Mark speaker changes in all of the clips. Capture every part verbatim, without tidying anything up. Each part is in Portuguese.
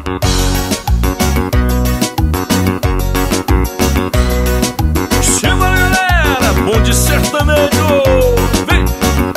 Speaker 1: Chama a galera, bonde sertanejo, vem!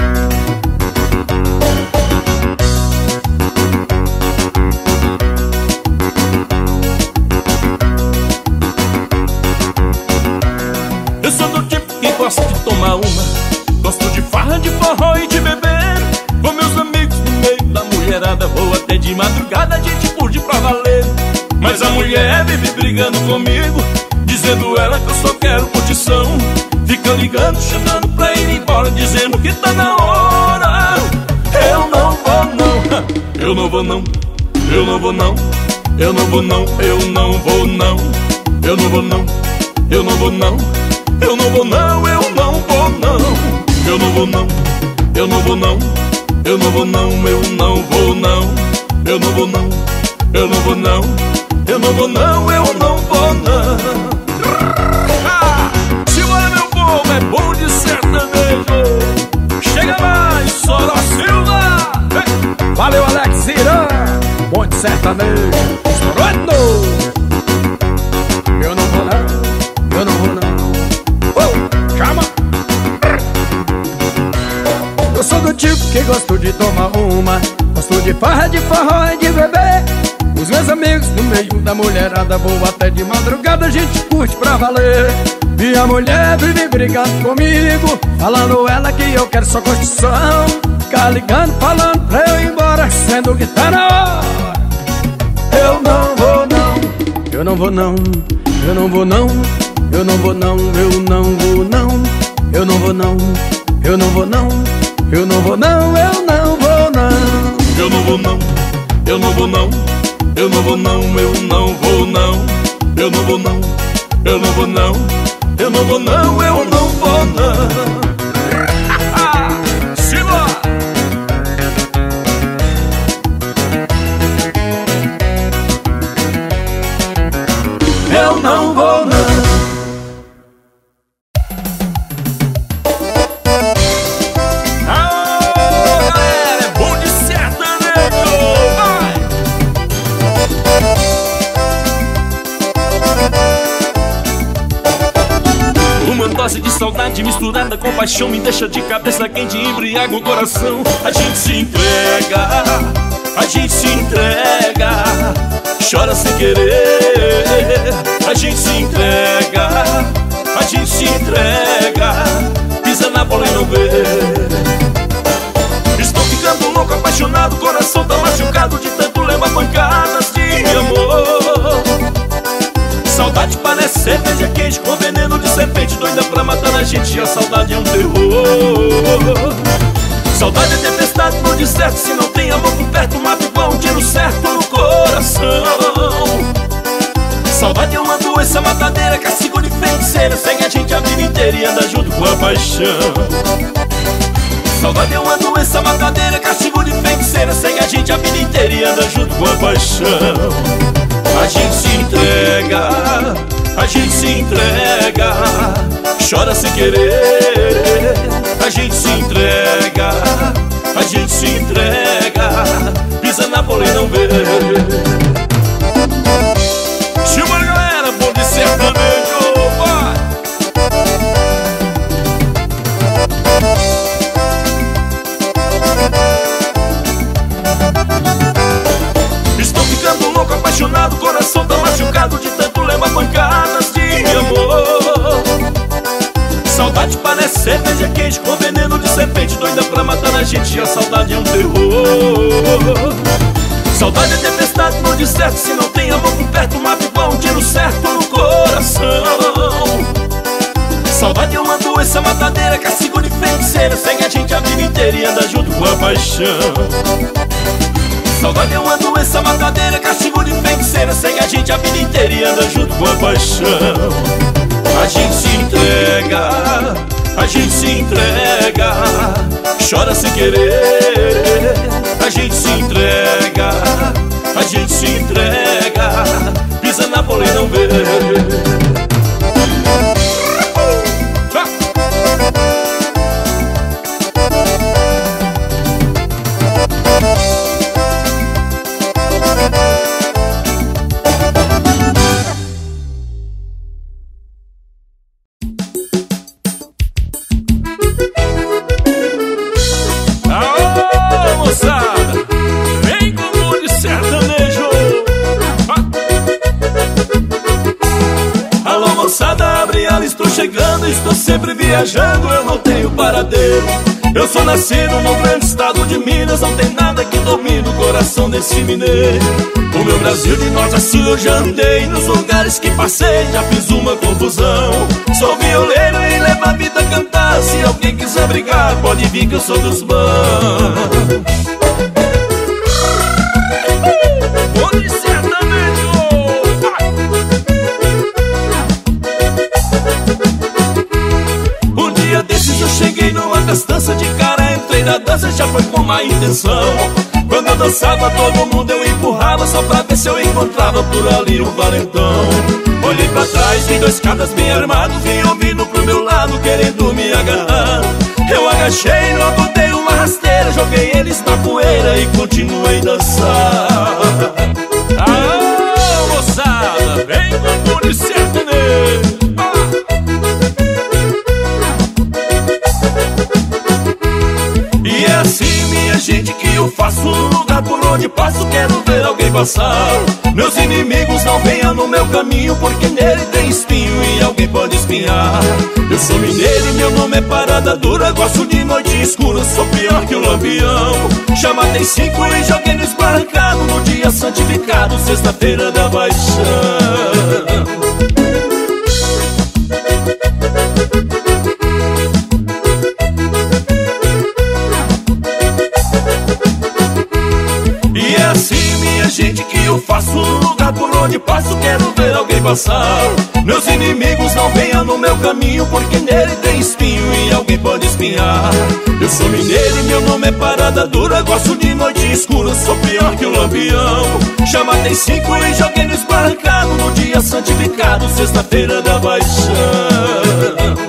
Speaker 1: Eu sou do tipo que gosta de tomar uma, gosto de farra, de forró e de beber. Com meus amigos no meio da mulherada, vou até de madrugada, a gente curte pra valer. Mas a mulher vive brigando comigo, dizendo ela que eu só quero curtição. Fica ligando, chamando pra ir embora, dizendo que tá na hora. Eu não vou não, eu não vou não, eu não vou não, eu não vou não, eu não vou não, eu não vou não, eu não vou não, eu não vou não, eu não vou não, eu não vou não, eu não vou não, eu não vou não, eu não vou não, eu não vou não, eu não vou não, eu não vou não, eu não vou não. Simbora meu povo, é bom de sertanejo. Chega mais, Soro Silva. Vem.
Speaker 2: Valeu, Alex Irã, bom de sertanejo. Estourando. Eu não vou não, eu não vou não. Oh, chama. Eu sou do tipo que gosto de tomar uma, gosto de farra, de forró e de beber. Os meus amigos no meio da mulherada, vou até de madrugada, a gente curte pra valer. Minha mulher vive brigando comigo, falando ela que eu quero só construção. Fica ligando, falando pra eu ir embora, sendo que tá na hora. Eu não vou não, eu não vou não, eu não vou não, eu não vou não, eu não vou não, eu não vou não, eu não vou não, eu não vou não, eu não vou não,
Speaker 1: eu não vou não, eu não vou não, eu não vou não, eu não vou não, eu não vou não, eu não vou não, eu não vou não, eu não vou não. Simbora! Eu não vou não. De saudade misturada com paixão me deixa de cabeça quente e embriaga o coração. A gente se entrega, a gente se entrega, chora sem querer. A gente se entrega, a gente se entrega, pisa na bola e não vê. Estou ficando louco, apaixonado, coração tá machucado de tanto levar pancadas de amor. Saudade parece cerveja quente com veneno de serpente, doida pra matar a gente, a saudade é um terror. Saudade é tempestade no deserto, se não tem amor por perto, mata igual um tiro certo no coração. Saudade é uma doença matadeira, castigo de feiticeira, segue a gente a vida inteira e anda junto com a paixão. Saudade é uma doença matadeira, castigo de feiticeira, segue a gente a vida inteira e anda junto com a paixão. A gente se entrega, a gente se entrega, chora sem querer. A gente se entrega, a gente se entrega, pisa na bola e não vê. Chama a galera, bom de sertanejo, vai! Estou ficando louco, apaixonado, coração tá machucado de tanto levar pancadas de amor. Saudade parece cerveja quente com veneno de serpente, doida pra matar a gente, a saudade é um terror. Saudade é tempestade no deserto, se não tem amor por perto, mata igual um tiro certo no coração. Saudade é uma doença matadeira, castigo de feiticeira, segue a gente a vida inteira e anda junto com a paixão. Saudade é uma doença matadeira, castigo de feiticeira, segue a gente a vida inteira e anda junto com a paixão. A gente se entrega, a gente se entrega, chora sem querer. A gente se entrega, a gente se entrega, pisa na bola e não vê. estou sempre viajando, eu não tenho paradeiro. Eu sou nascido no grande estado de Minas, não tem nada que domine o coração desse mineiro. O meu Brasil de norte a sul eu já andei, nos lugares que passei já fiz uma confusão. Sou violeiro e levo a vida a cantar, se alguém quiser brigar pode vir que eu sou dos bons. Um dia desses eu cheguei numa gastança de cara, entrei na dança, já foi com má intenção. Quando eu dançava todo mundo eu empurrava, só pra ver se eu encontrava por ali um valentão. Olhei pra trás, vi dois caras bem armados, vinham vindo pro meu lado querendo me agarrar. Eu agachei, logo dei uma rasteira, joguei eles na poeira e continuei dançar.
Speaker 3: Aô, moçada, vem com o sertanejo.
Speaker 1: E é assim, minha gente, que eu faço. No lugar por onde passo, quero ver alguém passar. Meus inimigos não venham no meu caminho, porque nele tem espinho e alguém pode espinhar. Eu sou mineiro e meu nome é Parada Dura, gosto de noite escura, sou pior que um lampião. Já matei cinco e joguei no esbarrancado, no dia santificado, sexta-feira da paixão. Gente, que eu faço. No lugar por onde passo, quero ver alguém passar. Meus inimigos não venham no meu caminho, porque nele tem espinho e alguém pode espinhar. Eu sou mineiro e meu nome é Parada Dura, gosto de noite escura, sou pior que um lampião. Já matei cinco e joguei no esbarrancado, no dia santificado, sexta-feira da paixão.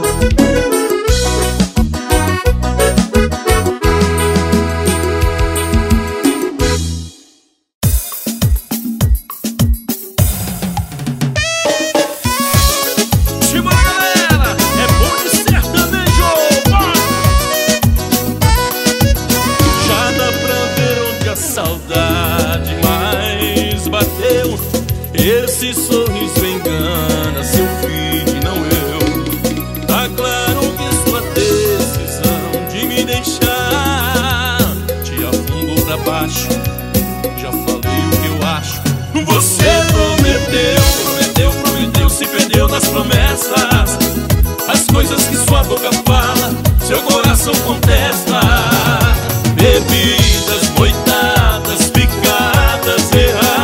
Speaker 3: Esse sorriso engana seu filho e não eu. Tá claro que sua decisão de me deixar te afundou pra baixo. Já falei o que eu acho. Você prometeu, prometeu, prometeu, se perdeu nas promessas. As coisas que sua boca fala, seu coração contesta. Bebidas, moitadas, picadas, erradas.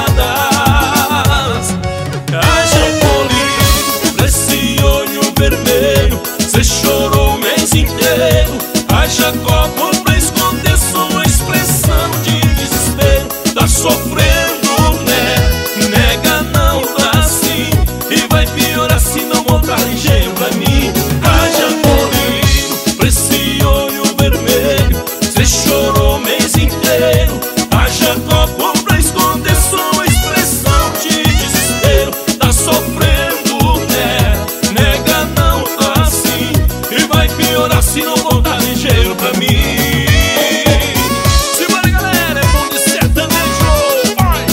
Speaker 3: Você chorou o mês inteiro, haja copo pra esconder sua expressão de desespero. Tá sofrendo, né? Nega, não tá assim, e vai piorar se não montar ligeiro pra mim. Haja colírio pra esse olho vermelho. Você chorou o mês inteiro, haja copo pra esconder sua expressão de desespero. Tá sofrendo, né? Nega, não tá assim, e vai piorar se não voltar ligeiro pra mim. Simbora, galera, é bom de sertanejo, vai!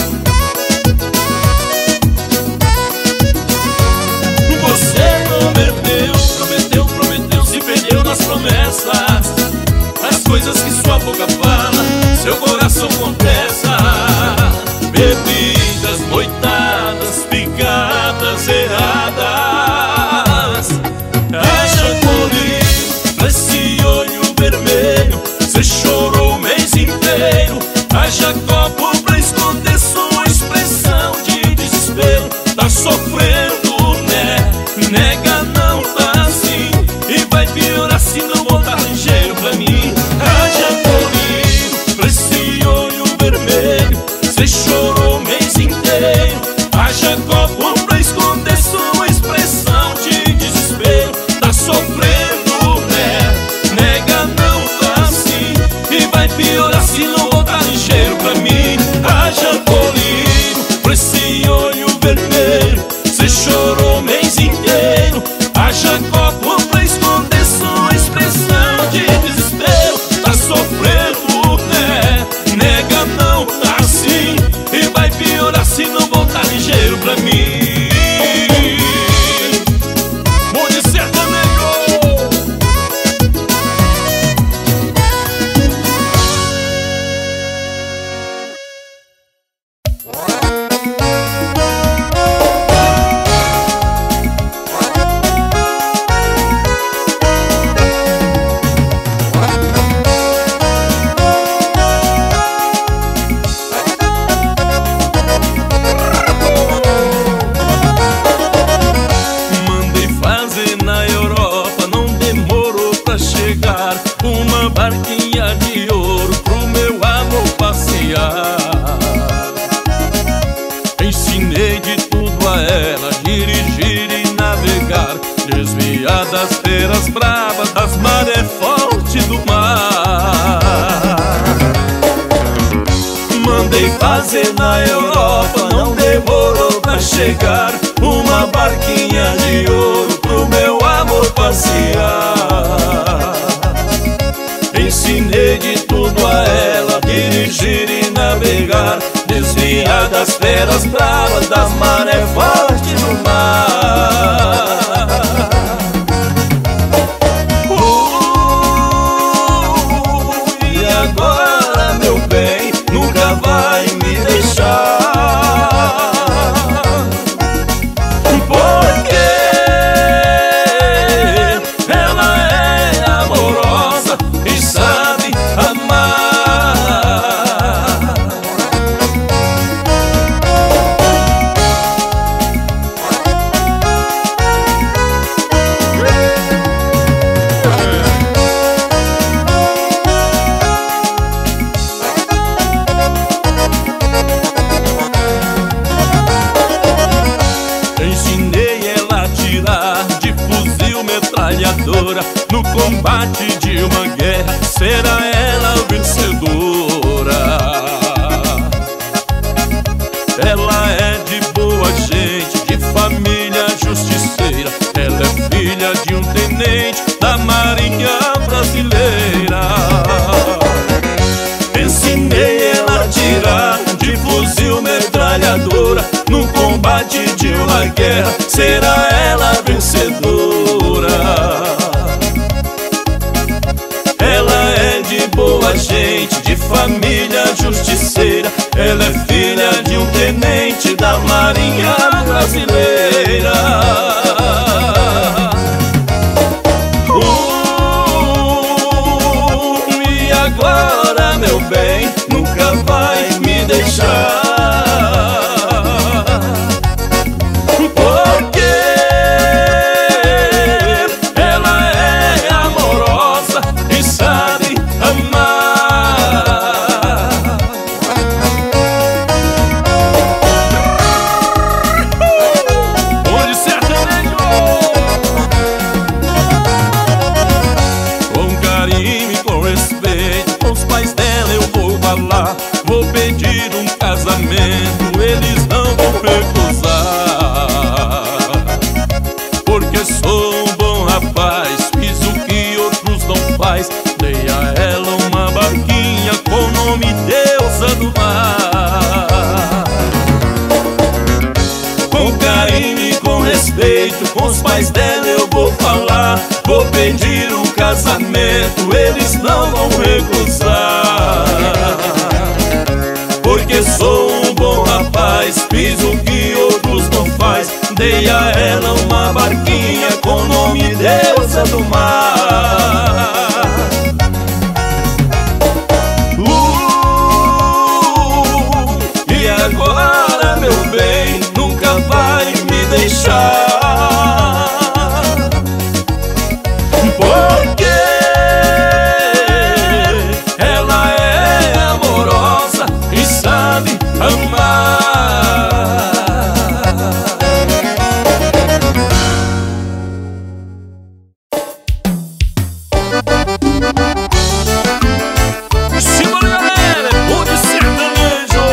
Speaker 3: Você prometeu, prometeu, prometeu, se perdeu nas promessas. As coisas que sua boca fala, seu coração contesta. Bebidas, moitadas, picadas, erradas. Você chorou o mês inteiro, haja copo pra esconder sua expressão de desespero. Tá sofrendo, né? Nega, não tá assim, e vai piorar se não voltar ligeiro pra mim. Haja colírio pra esse olho vermelho. Você chorou o mês inteiro, haja copo pra esconder sua expressão de desespero. Tá sofrendo, né? Nega, não tá assim, e vai piorar se não voltar ligeiro pra mim. Haja colírio pra esse olho vermelho. Você chorou o mês inteiro, haja copo pra esconder sua expressão de desespero. Tá sofrendo, né? Nega, não tá assim, e vai piorar se não voltar ligeiro pra mim. Bom de sertanejo. Mandei fazer na Europa, não demorou pra chegar uma barquinha de ouro pro meu amor passear. Ensinei de tudo a ela, dirigir e navegar, desviar das feiras bravas, das marés fortes do mar. Mandei fazer na Europa, não demorou pra chegar uma barquinha de ouro pro meu amor passear. Ensinei de tudo a ela, dirigir e navegar, desviar das feras bravas, das marés fortes do mar. Uh, e agora, meu bem, nunca vai me deixar, porque ela é amorosa e sabe amar. Ensinei ela a atirar de fuzil metralhadora, no combate de uma guerra será ela a vencedora. Ela é de boa gente, de família justiceira, ela é filha de um tenente da Marinha Brasileira. Ensinei ela a atirar de fuzil metralhadora, no combate de uma guerra será ela a vencedora. Ela é de boa gente, de família justiceira, ela é filha de um tenente da Marinha Brasileira. Uh, e agora, meu bem, nunca vai me deixar, porque ela é amorosa e sabe amar. Onde sertanejo, com carinho e com respeito, com os pais dela eu vou falar, vou pedir um casamento, eles não vão recusar, porque sou um bom rapaz, fiz o que outros não faz, dei a ela uma barquinha com o nome Deusa do Mar. Com carinho e com respeito, com os pais dela eu vou falar, vou pedir um casamento, eles não vão recusar, porque sou um bom rapaz, fiz o que outros não faz, dei a ela uma barquinha com o nome Deusa do Mar. Uh, e agora, meu bem, nunca vai me deixar, porque ela é amorosa e sabe amar. Simbora, galera, onde sertanejo.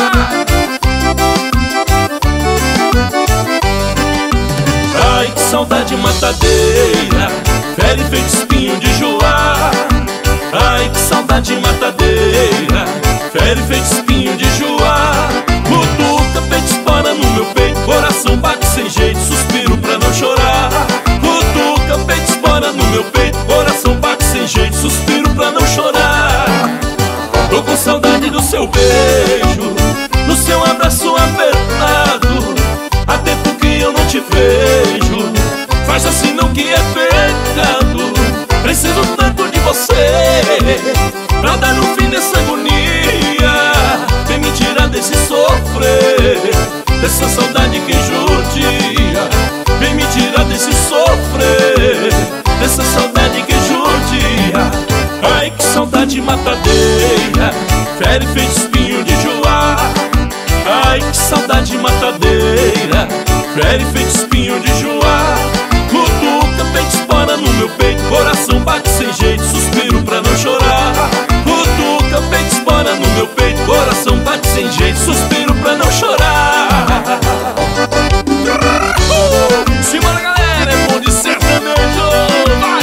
Speaker 3: Ai, que saudade matadeira, fere feito espinho de joar. Ai, que saudade matadeira, fere feito espinho de joar. Cutuca, peito espora no meu peito, coração bate sem jeito, suspiro pra não chorar. Cutuca, peito espora no meu peito, coração bate sem jeito, suspiro pra não chorar. Tô com saudade do seu beijo, do seu abraço que saudade matadeira, fere feito espinho de joá. Cutuca, peito espora no meu peito, coração bate sem jeito, suspiro pra não chorar. Cutuca, peito espora no meu peito, coração bate sem jeito, suspiro pra não chorar. uh, Simbora galera, é bom de sertanejo. Vai!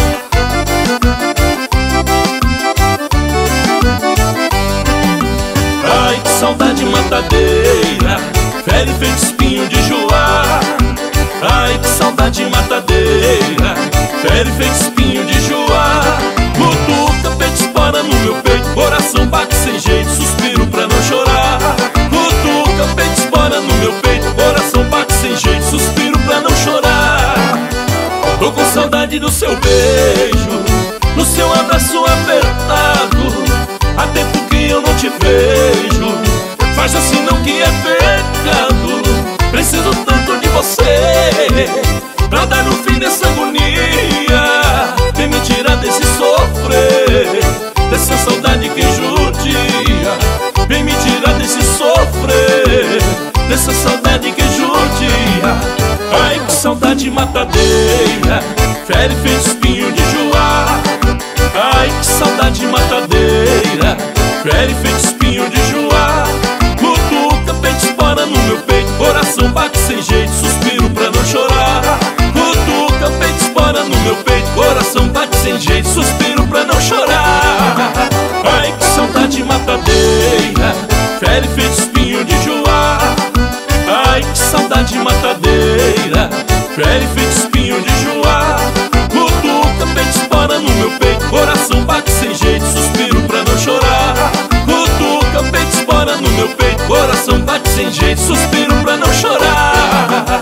Speaker 3: Ai, que saudade matadeira, fere feito espinho de joá. Ai, que saudade matadeira, fere feito espinho de joá. Cutuca, peito espora no meu peito, coração bate sem jeito, suspiro pra não chorar. Cutuca, peito espora no meu peito, coração bate sem jeito, suspiro pra não chorar. Tô com saudade do seu beijo, no seu abraço apertado. Há tempo que eu não te vejo, faz assim não que é pecado. Preciso tanto de você pra dar no fim dessa agonia. Vem me tirar desse sofrer, dessa saudade que judia. Vem me tirar desse sofrer, dessa saudade que judia. Ai, que saudade matadeira, fere feito espinho de joá. Ai, que saudade matadeira, fere feito espinho de joá. Cutuca, peito espora no meu peito, coração bate sem jeito, suspiro pra não chorar. Cutuca, peito espora no meu peito, coração bate sem jeito, suspiro pra não chorar. Ai, que saudade matadeira, fere feito espinho de joá. Ai, que saudade matadeira, fere feito espinho de joá. Cutuca, peito espora no meu peito, coração bate sem jeito, suspiro pra não chorar. Cutuca, peito espora no meu peito, coração bate sem jeito, suspiro pra não chorar.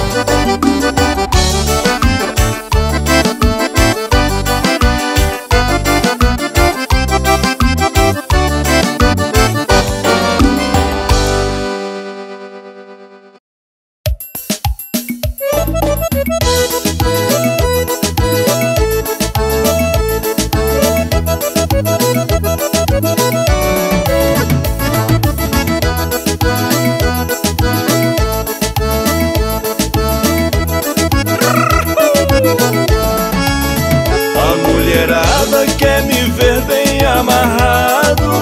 Speaker 1: Quer me ver bem amarrado,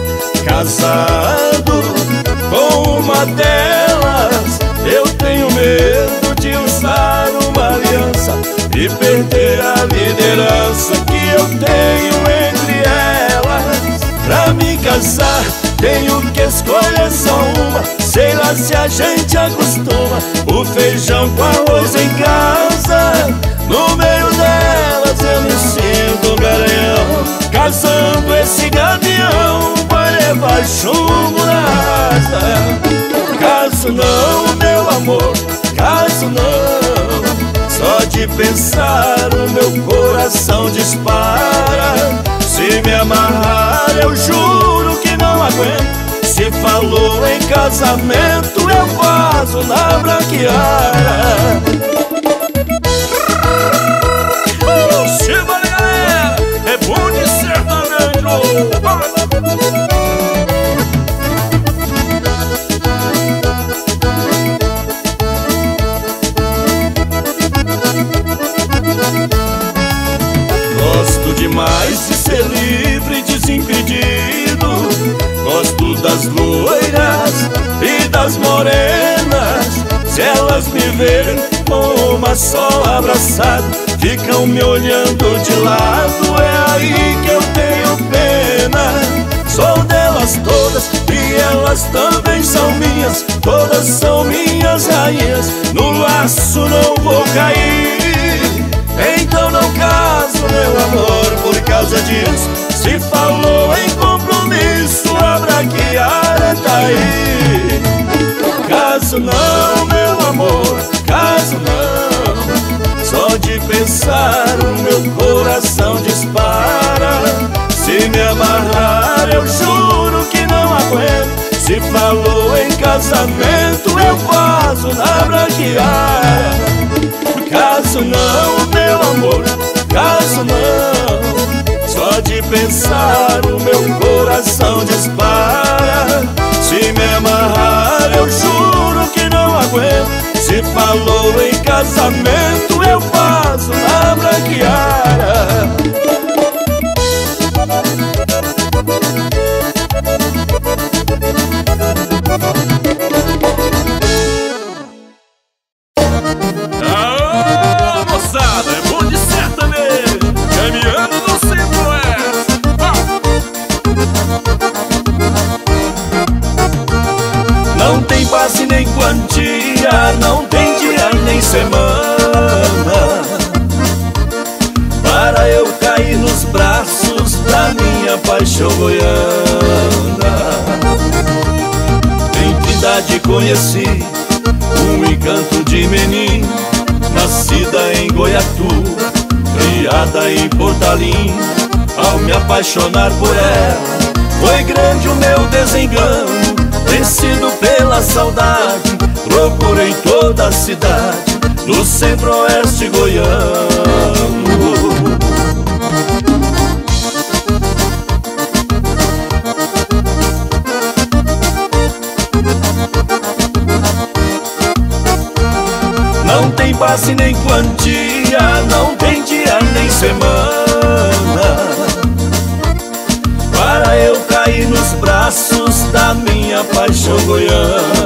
Speaker 1: casado com uma delas. Eu tenho medo de usar uma aliança e perder a liderança que eu tenho entre elas. Pra me casar tenho que escolher só uma, sei lá se a gente acostuma. O feijão com arroz em casa, no meio delas eu me sinto um garanhão. Casando esse gavião vai levar chumbo na asa. Caso não, meu amor, caso não. Só de pensar o meu coração dispara. Se me amarrar eu juro que não aguento. Se falou em casamento eu faço na branqueara.
Speaker 3: É bom de sertanejo.
Speaker 1: Gosto demais de ser livre e desimpedido. Gosto das loiras e das morenas. Se elas me verem com uma só abraçada, ficam me olhando de lado, é aí que eu tenho pena. Sou delas todas e elas também são minhas. Todas são minhas rainhas, no laço não vou cair. Então não caso, meu amor, por causa disso. Se falou em compromisso, a braquiara tá aí. Caso não, meu amor, caso não. Só de pensar o meu coração dispara. Se me amarrar eu juro que não aguento. Se falou em casamento eu faço na branqueara. Caso não, meu amor, caso não. Só de pensar o meu coração dispara. Se me amarrar eu juro Se falou em casamento, eu faço na branqueara.
Speaker 3: Aô, moçada, é bom de sertanejo, caminhando no centro-oeste.
Speaker 1: Não tem passe nem quantia, não tem dia nem semana, para eu cair nos braços da minha paixão goiana. Em idade conheci um encanto de menino, nascida em Goiatu, criada em Portalim. Ao me apaixonar por ela, foi grande o meu desengano. Vencido pela saudade, procurei toda a cidade do centro-oeste goiano. Não tem passe nem quantia, não tem dia nem semana, para eu cair nos braços da minha paixão goiana.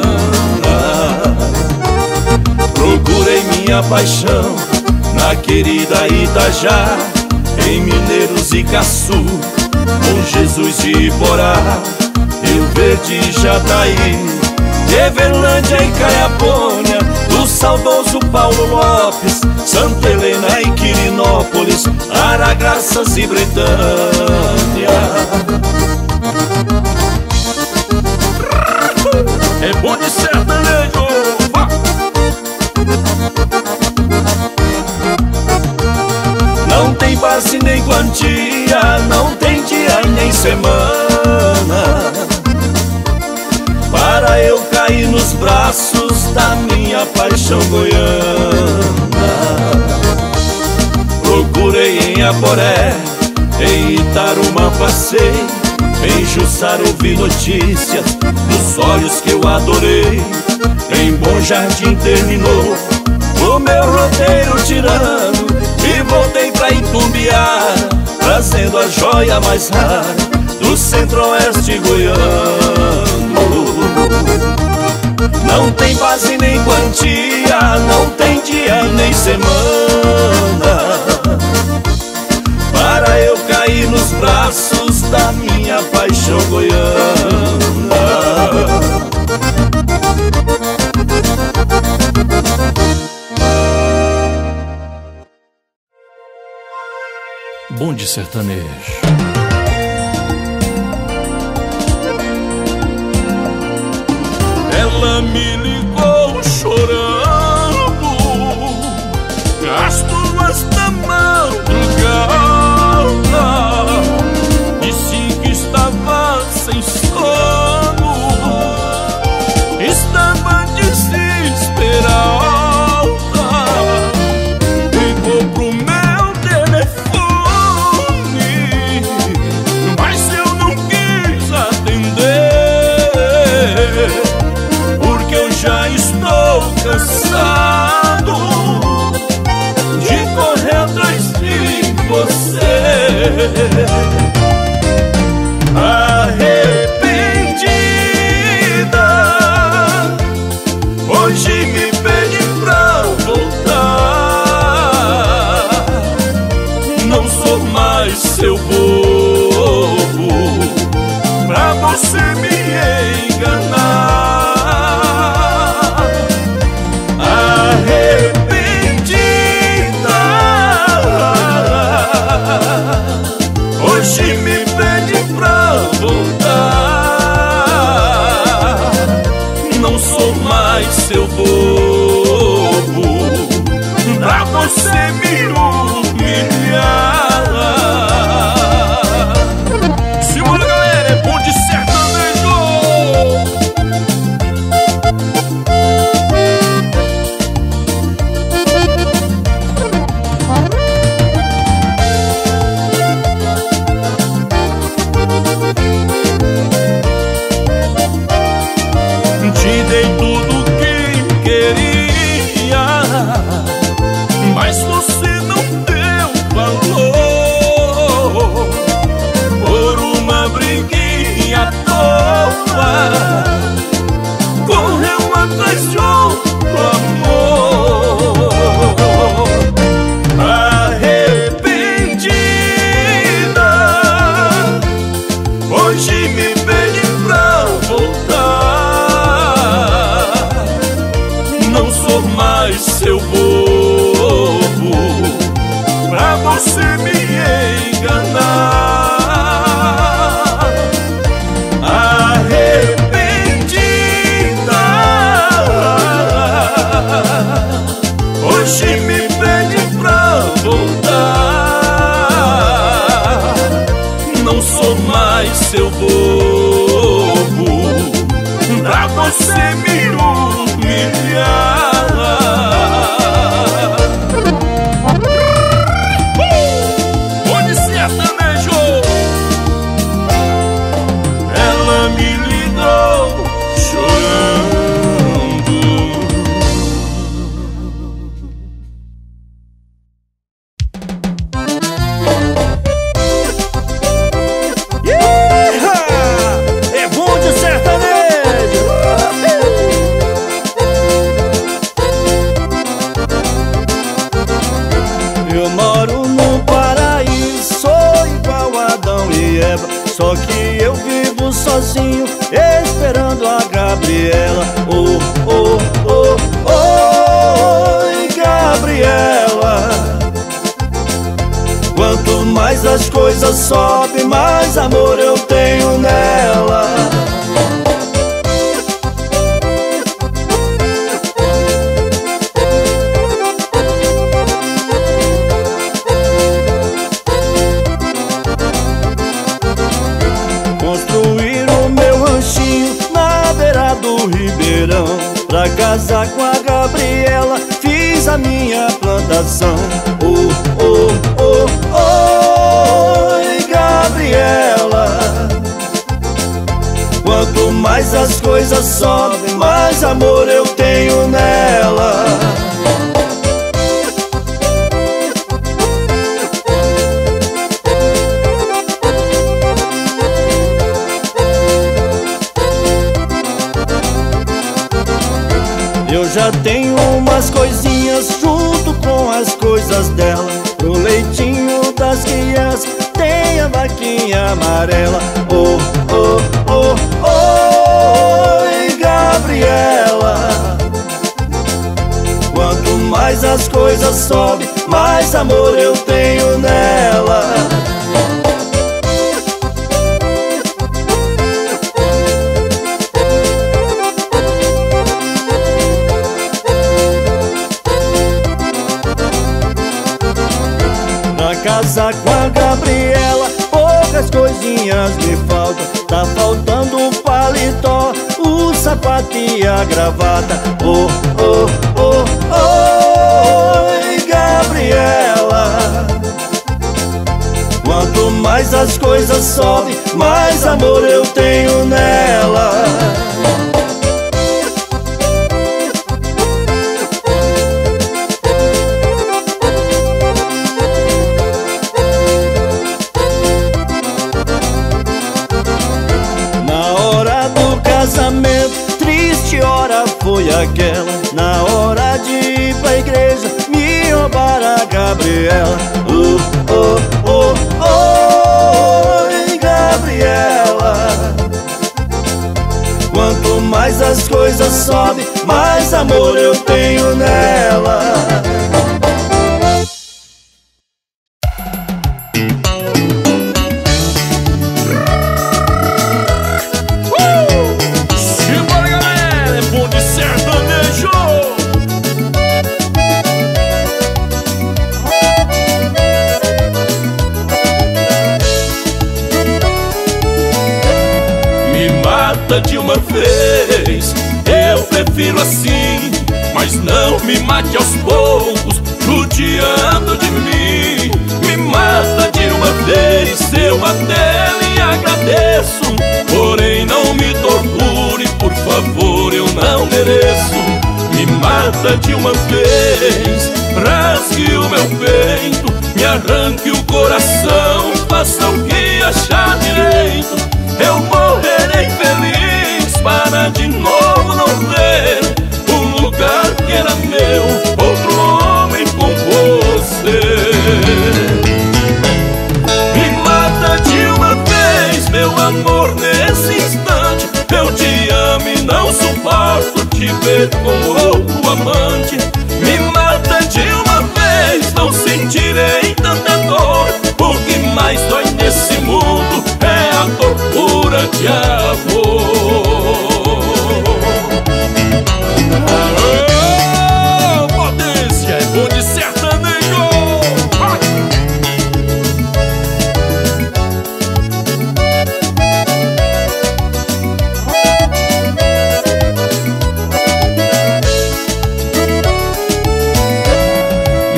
Speaker 1: Procurei minha paixão na querida Itajá, em Mineiros e Caçu, com Jesus de Iporá, Rio Verde e Jataí, Everlândia e Caiapônia, do saudoso Paulo Lopes, Santa Helena e Quirinópolis, Aragarças e Bretânia.
Speaker 3: É bom de sertanejo.
Speaker 1: Não tem passe nem quantia, não tem dia nem semana, para eu cair nos braços da minha paixão goiana. Procurei em Aporé, em Itarumã passei, em Jussara ouvi notícias dos olhos que eu adorei. Em Bom Jardim terminou o meu roteiro tirano, e voltei pra Itumbiara, trazendo a joia mais rara do centro-oeste goiano. Não tem base nem quantia, não tem dia nem semana, para eu cair nos braços da minha paixão goiana.
Speaker 3: Bom de sertanejo. Ela me ligou chorando às duas da madrugada, disse que estava sem sono, estava desesperada. Ligou pro meu telefone, mas eu não quis atender, já estou cansado de correr atrás de você. Arrependida, hoje me pede pra voltar. Não sou mais seu bobo pra você me enganar. Hoje me pede pra voltar. Não sou mais seu bobo pra você me humilhar. Segura, galera, é bom de sertanejo. Te dei tudo que queria, seu bobo, pra você me enganar. Arrependida, hoje me pede pra voltar. Não sou mais seu bobo, pra você me humilhar. Onde sertanejo, ela me ligou chorando.
Speaker 1: É bom de sertanejo. Eu moro num paraíso, sou igual a Adão e Eva, só que eu vivo sozinho, esperando a Gabriela. Oh, oh, oh, oi, Gabriela. Quanto mais as coisas sobem, mais amor eu tenho nela. Construir o meu ranchinho na beira do ribeirão, pra casar com a Gabriela, fiz a minha plantação. Oh, oh, oh, oi, Gabriela. Quanto mais as coisas sobem, mais amor eu tenho nela. Eu já tenho umas coisinhas junto com as coisas dela. No leitinho das crianças tem a vaquinha amarela. Oh, oh, oh, oi, Gabriela. Quanto mais as coisas sobem, mais amor eu tenho nela. Casar com a Gabriela, poucas coisinhas me faltam. Tá faltando o paletó, o sapato e a gravata. Oh, oh, oh, oi, Gabriela. Quanto mais as coisas sobem, mais amor eu tenho nela. Triste hora foi aquela, na hora de ir pra igreja, me roubaram a Gabriela. Oh, oh, oh, oi, Gabriela. Quanto mais as coisas sobem, mais amor eu tenho nela.
Speaker 3: De uma vez, eu prefiro assim, mas não me mate aos poucos, judiando de mim. Me mata de uma vez, eu até lhe agradeço, porém não me torture, por favor, eu não mereço. Me mata de uma vez, rasgue o meu peito, me arranque o coração, faça o que achar direito. Eu morrerei feliz para de novo não ver o lugar que era meu, outro homem com você. Me mata de uma vez, meu amor, nesse instante. Eu te amo e não suporto te ver com outro amante. Me mata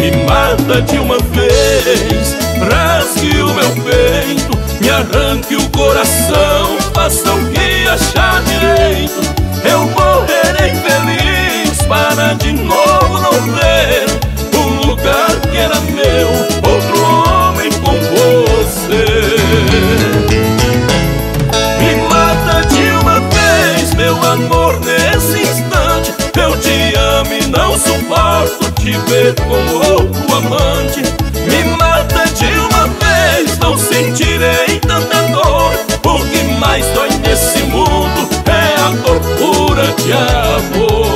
Speaker 3: Me mata de uma vez, rasgue o meu peito, me arranque o coração, faça o que achar direito. Eu morrerei feliz para de novo não ver o lugar que era meu, outro homem com você. Me mata de uma vez, meu amor, nesse instante. Eu te amo e não suporto te ver como outro amante. Me mata de uma vez, não sentirei tanta dor. O que mais dói nesse mundo é a tortura de amor.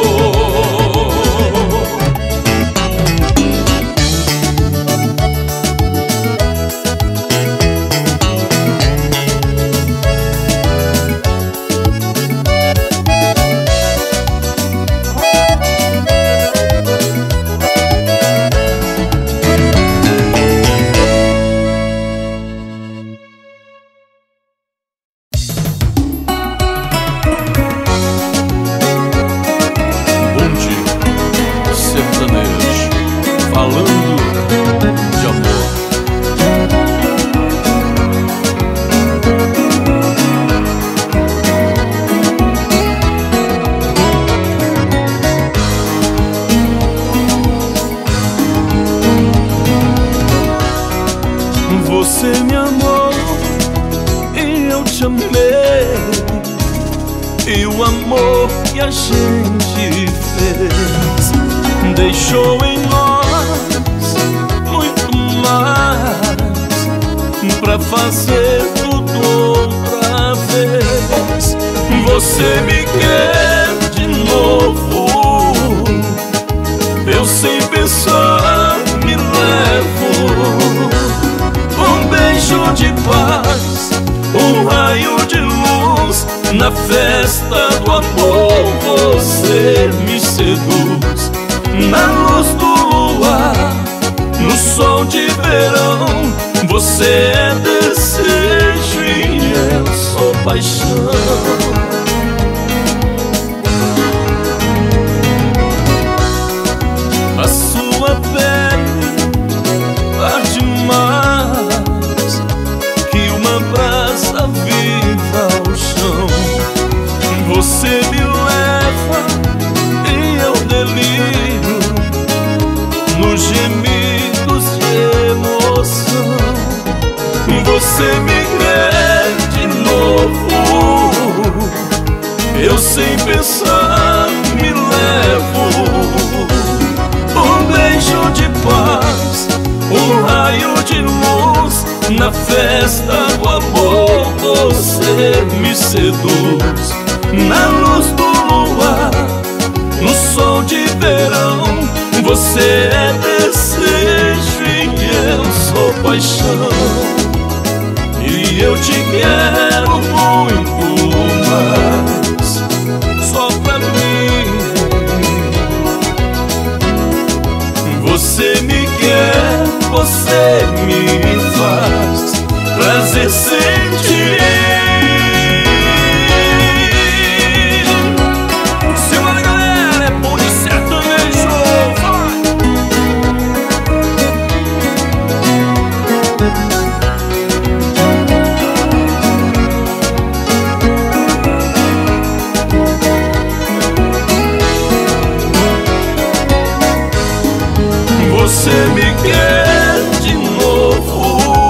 Speaker 1: Você me amou e eu te amei, e o amor que a gente fez deixou em nós muito mais pra fazer tudo outra vez. Você me quer de novo, eu sem pensar me levo. Um beijo de paz, um raio de luz, na festa do amor você me seduz. Na luz do luar, no sol de verão, você é desejo e eu sou paixão. A sua pele arde mais que uma brasa viva ao chão. Você me leva e eu deliro nos gemidos de emoção. Você me quer de novo, eu sem pensar me levo. Um beijo de paz, um raio de luz, na festa do amor você me seduz. Na luz do luar, no sol de verão, você é desejo e eu sou paixão. E eu te quero muito mais, só pra mim. Você me quer, você me faz prazer sentir. Simbora, galera, é bom de sertanejo, vai! Você me quer de novo,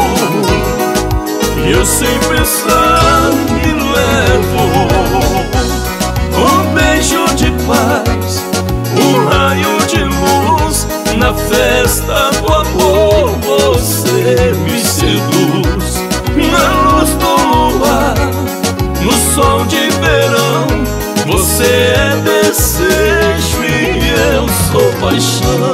Speaker 1: eu sem pensar me levo. Um beijo de paz, um raio de luz, na festa do amor você me seduz. Na luz do luar, no sol de verão, você é desejo e eu sou paixão.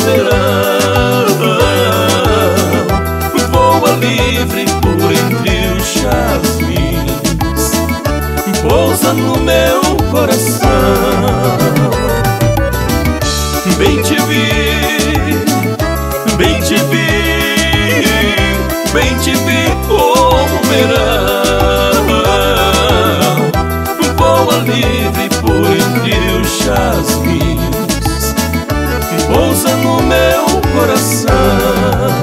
Speaker 3: verão. Voa livre por entre os jasmins, pousa no meu coração. Bem te vi, bem te vi, bem te vi como verão. Voa livre por entre os jasmins, pousa no meu coração.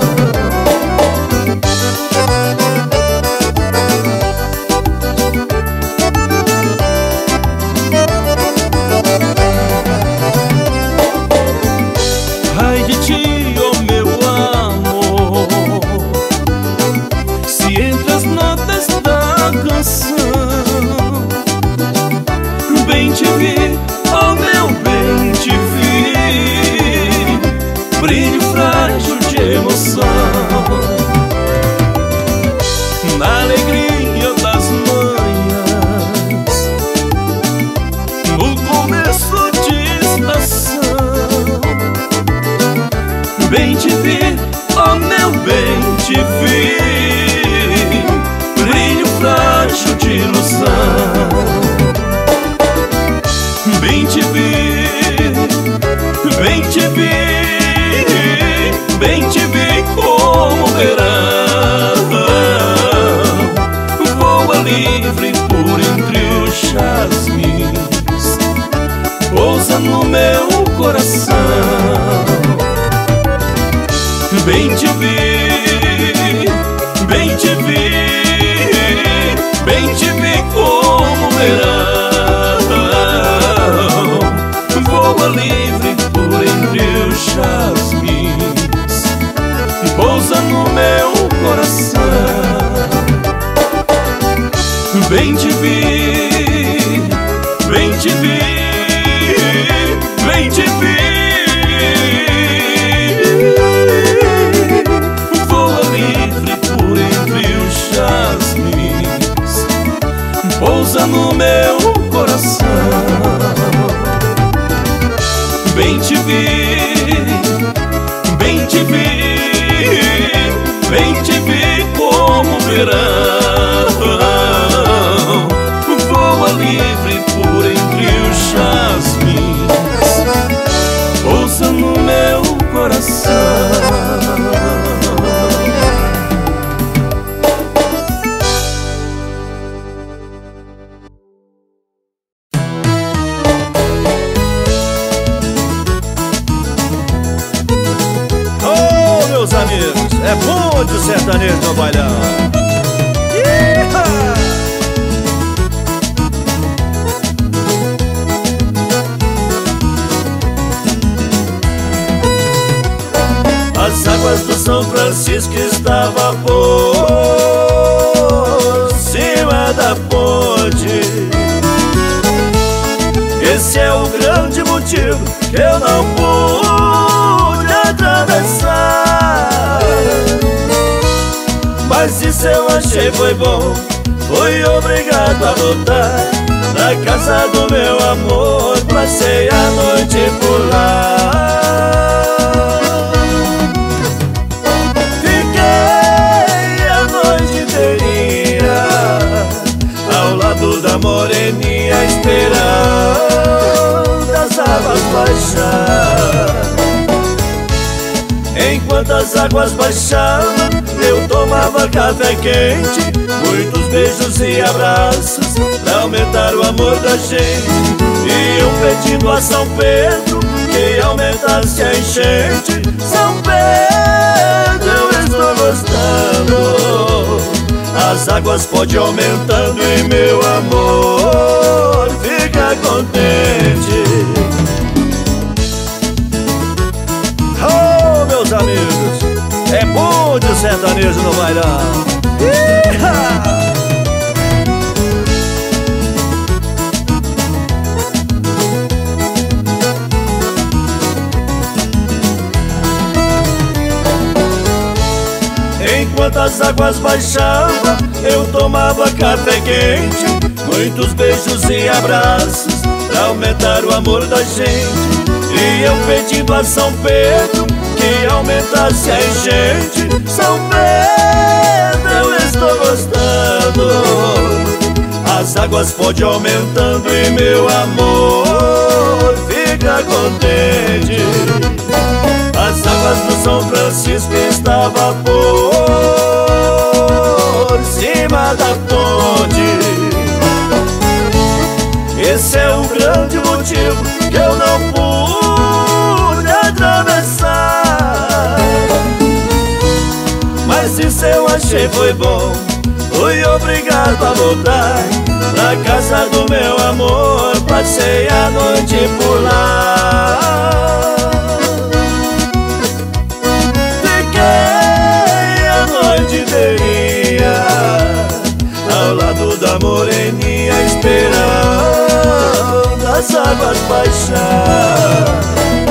Speaker 3: Brilho frágil de emoção, na alegria das manhãs, no começo de estação. Bem te vi, oh meu bem te vi, brilho frágil de ilusão. Bem te vi, bem te vi, bem te vi como verão. Voa livre por entre os jasmins, pousa no meu coração. Bem te vi, bem te vi, bem te vi como verão. Voa livre por entre os jasmins, pousa no meu coração. Bem te vi, bem te vi, bem te vi. Voa livre por entre os jasmins, pousa no meu coração. Bem te vi, bem te vi, bem te vi como verão. Voa livre por entre os jasmins, pousa no meu coração.
Speaker 4: É bonde o sertanejo no bailão. Iha! As águas do São Francisco estavam por cima da ponte. Esse é o grande motivo que eu não pude atravessar. Mas isso eu achei foi bom, fui obrigado a voltar na casa do meu amor. Passei a noite por lá, fiquei a noite inteirinha ao lado da moreninha, esperando as águas baixar. Enquanto as águas baixavam, eu tomava café quente, muitos beijos e abraços pra aumentar o amor da gente. E eu pedindo a São Pedro que aumentasse a enchente. São Pedro, eu estou gostando, as águas podem aumentando e meu amor fica contente. Oh, meus amigos, é bonde o sertanejo no bailão. Iha! Enquanto as águas baixavam, eu tomava café quente, muitos beijos e abraços pra aumentar o amor da gente. E eu pedindo a São Pedro se aumentasse a enchente, São Pedro, eu estou gostando. As águas podem aumentando e meu amor fica contente. As águas do São Francisco estavam por cima da ponte. Esse é o grande motivo que eu não pude atravessar. Mas isso eu achei foi bom, fui obrigado a voltar na casa do meu amor. Passei a noite por lá. Fiquei a noite inteirinha ao lado da moreninha, esperando as águas baixar.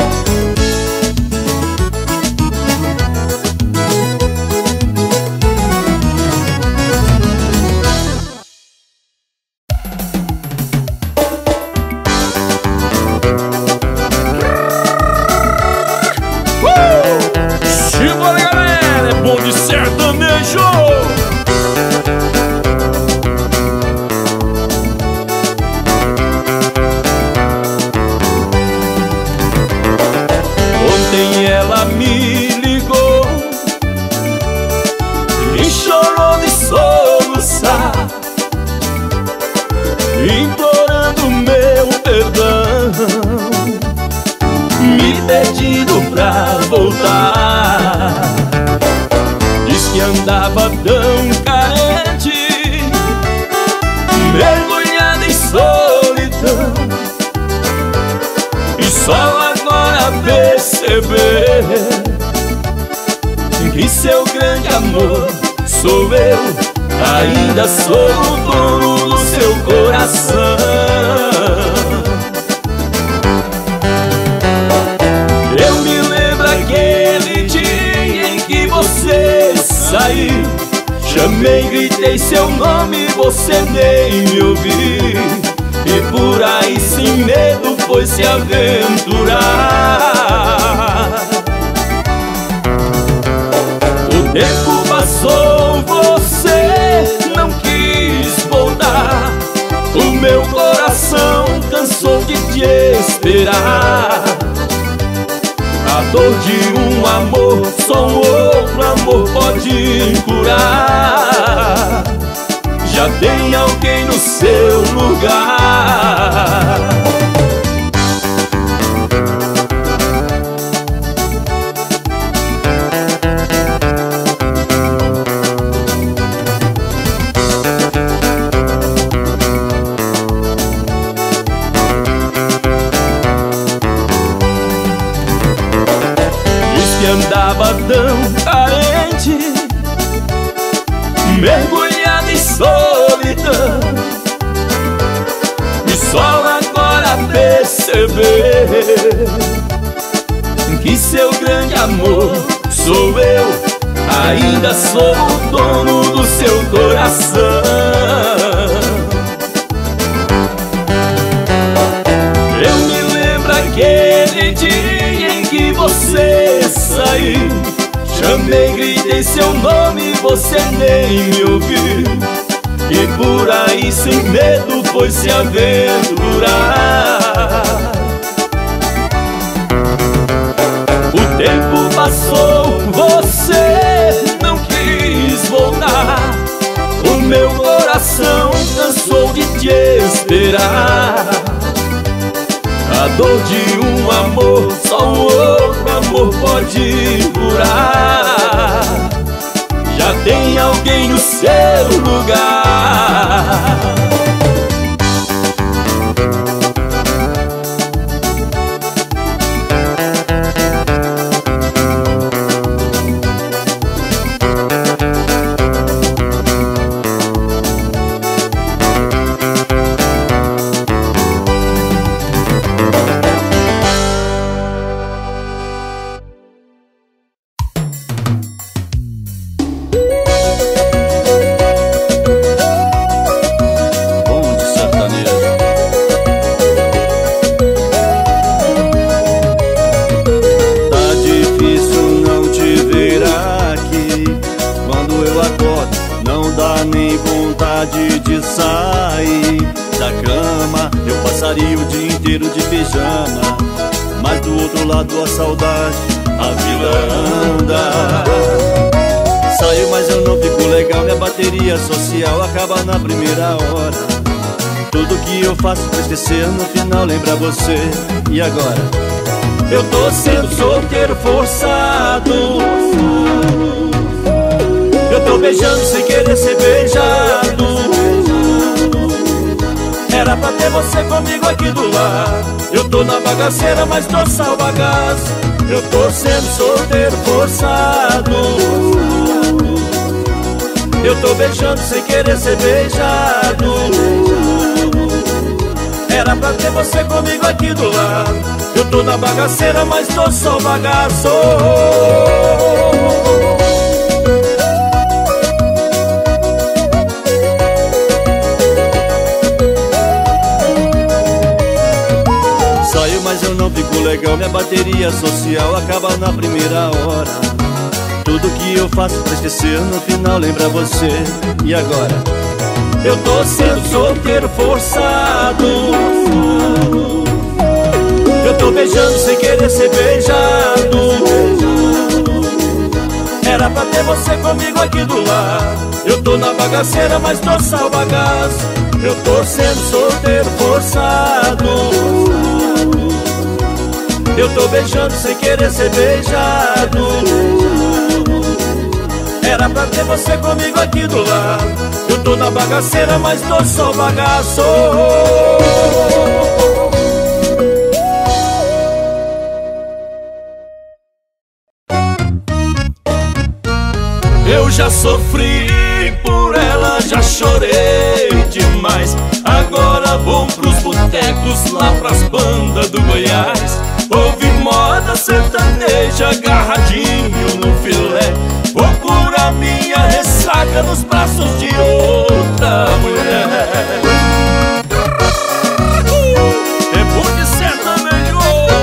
Speaker 3: implorando meu perdão, me pedindo pra voltar. Diz que andava tão carente, mergulhada em solidão, e só agora perceber que seu grande amor sou eu. Ainda sou o dono do seu coração. Eu me lembro aquele dia em que você saiu. Chamei, gritei seu nome, você nem me ouviu. E por aí sem medo foi se aventurar. O tempo passou, você não quis voltar. O meu coração cansou de te esperar. A dor de um amor, só um outro amor pode curar. Já tem alguém no seu lugar. Andava tão carente, mergulhado em solidão, e só agora perceber que seu grande amor sou eu. Ainda sou o dono do seu coração. Eu me lembro aquele dia em que você saiu. Chamei, gritei seu nome, você nem me ouviu. E por aí sem medo foi se aventurar. O tempo passou, você não quis voltar. O meu coração cansou de te esperar. A dor de um amor, só um outro amor pode curar. Já tem alguém no seu lugar.
Speaker 4: passaria o dia inteiro de pijama, mas do outro lado a saudade, a vida anda. Saio, mas eu não fico legal, minha bateria social acaba na primeira hora. Tudo que eu faço pra esquecer, no final lembra você. E agora? Eu tô sendo solteiro forçado. Eu tô beijando sem querer ser beijado. Era pra ter você comigo aqui do lado. Eu tô na bagaceira, mas tô só bagaço. Eu tô sendo solteiro forçado. Eu tô beijando sem querer ser beijado. Era pra ter você comigo aqui do lado. Eu tô na bagaceira, mas tô só bagaço. Saio, mas eu não fico legal, minha bateria social acaba na primeira hora. Tudo que eu faço pra esquecer, no final lembra você. E agora? Eu tô sendo solteiro forçado. Eu tô beijando sem querer ser beijado. Era pra ter você comigo aqui do lado. Eu tô na bagaceira, mas tô só bagaço. Eu tô sendo solteiro forçado. Eu tô beijando sem querer ser beijado. Era pra ter você comigo aqui do lado. Eu tô na bagaceira, mas tô só bagaço.
Speaker 3: Eu já sofri por ela, já chorei demais. Agora vou pros botecos, lá pras bandas do Goiás. Ouvi moda sertaneja, agarradinho no filé. Vou curar minha ressaca nos braços de outra mulher. É bom de sertanejo.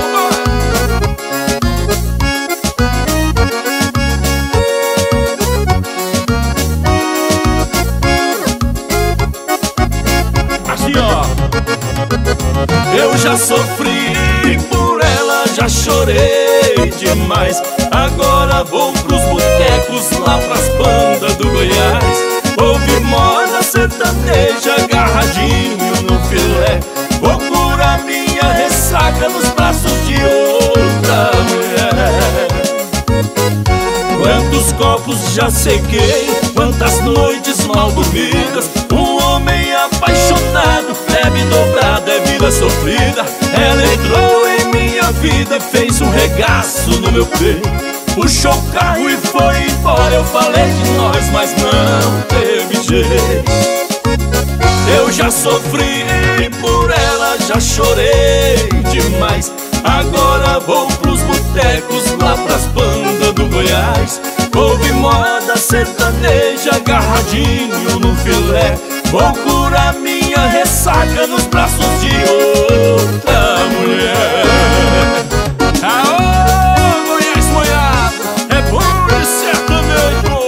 Speaker 3: Assim, ó. Eu já sofri por ela, já chorei demais. Agora vou pros botecos, lá pras bandas do Goiás. Ouvi moda sertaneja, agarradinho no filé. Vou curar minha ressaca nos braços de outra mulher. Quantos copos já sequei, quantas noites mal dormidas. Um homem apaixonado, febre dobrada, é vida sofrida. Ela entrou em minha vida e fez um regaço no meu peito. Puxou o carro e foi embora. Eu falei de nós, mas não teve jeito. Eu já sofri por ela, já chorei demais. Agora vou pros botecos, lá pras bandas do Goiás. Ouvi moda sertaneja, agarradinho no filé. Vou curar minha ressaca nos braços de outra mulher. Aô, Goiás moiado, é bom de sertanejo.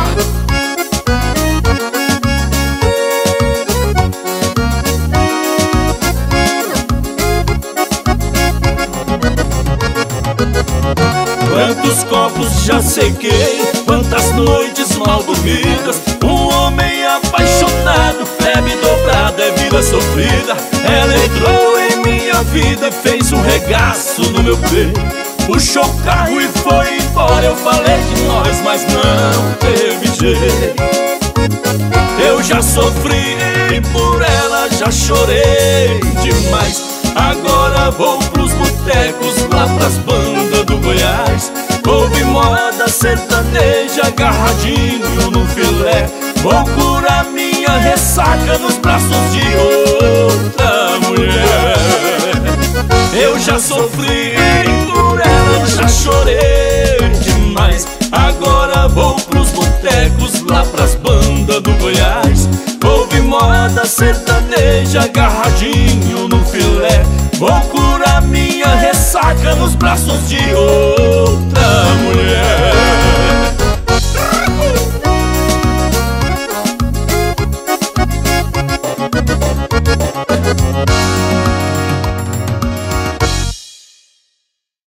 Speaker 3: Quantos copos já sequei, quantas noites mal dormidas. Um homem apaixonado, febre dobrada, é vida sofrida. Ela entrou em minha vida, fez um regaço no meu peito. Puxou o carro e foi embora. Eu falei de nós, mas não teve jeito. Eu já sofri por ela, já chorei demais. Agora vou pros botecos, lá pras bandas do Goiás. Ouvi moda sertaneja, agarradinho no filé. Vou curar minha ressaca nos braços de outra mulher. Eu já sofri por ela, já chorei demais. Agora vou pros botecos, lá pras bandas do Goiás. Ouvi moda sertaneja, agarradinho no filé. Vou curar minha ressaca nos braços de outra